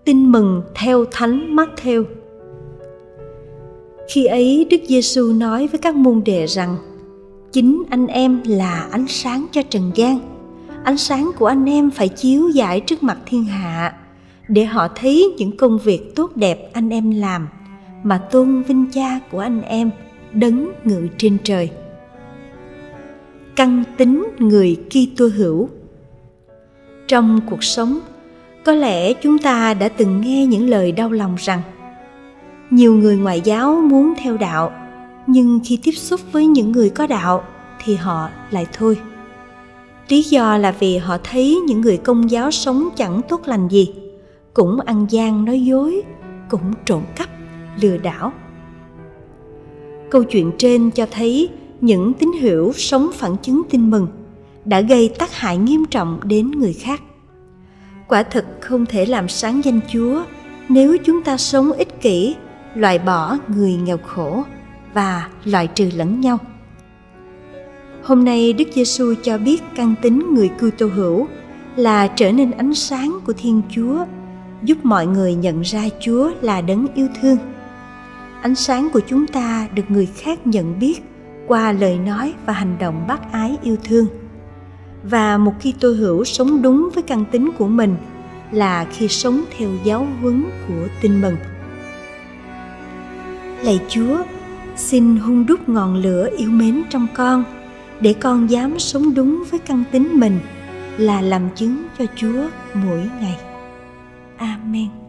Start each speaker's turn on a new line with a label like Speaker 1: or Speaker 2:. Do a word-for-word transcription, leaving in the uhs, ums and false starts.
Speaker 1: Tin mừng theo Thánh Mát-thêu. Khi ấy Đức Giêsu nói với các môn đệ rằng: chính anh em là ánh sáng cho trần gian. Ánh sáng của anh em phải chiếu rải trước mặt thiên hạ, để họ thấy những công việc tốt đẹp anh em làm, mà tôn vinh Cha của anh em đấng ngự trên trời. Căn tính người Kitô hữu. Trong cuộc sống, có lẽ chúng ta đã từng nghe những lời đau lòng rằng nhiều người ngoại giáo muốn theo đạo, nhưng khi tiếp xúc với những người có đạo thì họ lại thôi. Lý do là vì họ thấy những người Công giáo sống chẳng tốt lành gì, cũng ăn gian nói dối, cũng trộm cắp, lừa đảo. Câu chuyện trên cho thấy những tín hữu sống phản chứng tin mừng đã gây tác hại nghiêm trọng đến người khác. Quả thực không thể làm sáng danh Chúa nếu chúng ta sống ích kỷ, loại bỏ người nghèo khổ và loại trừ lẫn nhau. Hôm nay Đức Giêsu cho biết căn tính người Kitô hữu là trở nên ánh sáng của Thiên Chúa, giúp mọi người nhận ra Chúa là đấng yêu thương. Ánh sáng của chúng ta được người khác nhận biết qua lời nói và hành động bác ái yêu thương. Và một Kitô hữu sống đúng với căn tính của mình là khi sống theo giáo huấn của Tin mừng. Lạy Chúa, xin hun đúc ngọn lửa yêu mến trong con, để con dám sống đúng với căn tính mình là làm chứng cho Chúa mỗi ngày. Amen.